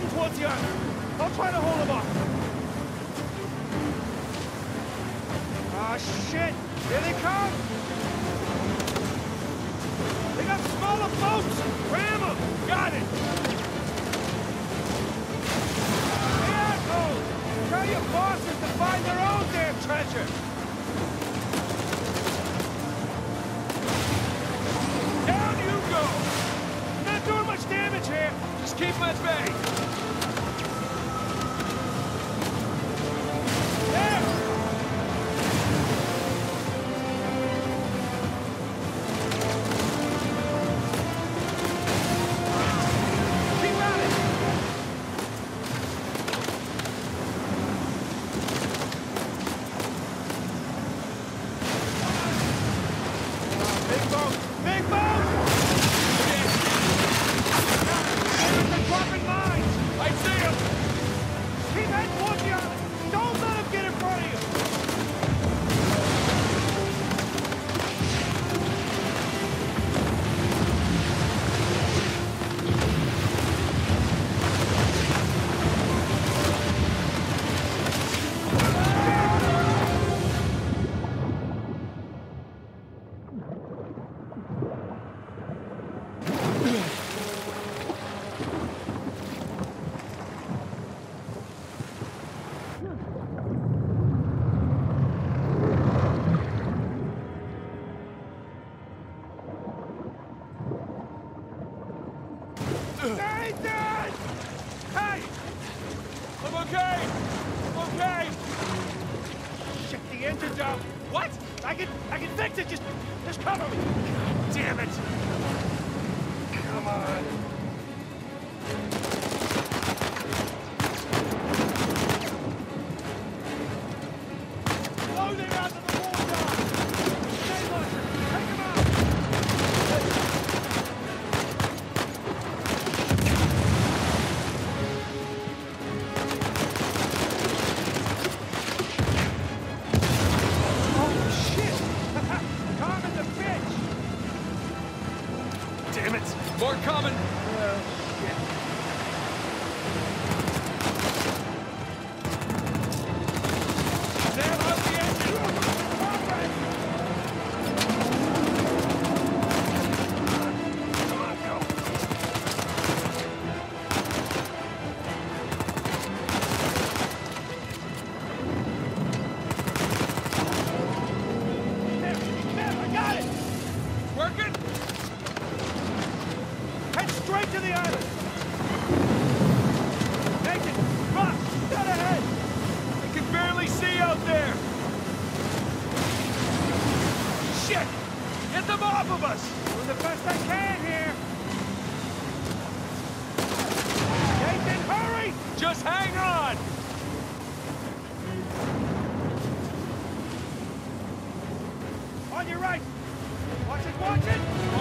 heading towards the island. I'll try to hold them off. Ah, shit! Here they come! They got smaller boats! Ram them! Got it! The assholes! Tell your bosses to find their own damn treasure! Down you go! Not doing much damage here! Just keep them at bay! There! What? I can fix it. Just cover me. God damn it! Come on. Load it out of the water. Stay on. Take him out. More coming! Shit. Damn out the engine! Come on, go! There, I got it! Working? Head straight to the island! Nathan, Rock, dead ahead! I can barely see out there! Shit! Get them off of us! Doing the best I can here! Nathan, hurry! Just hang on! On your right! Watch it, watch it!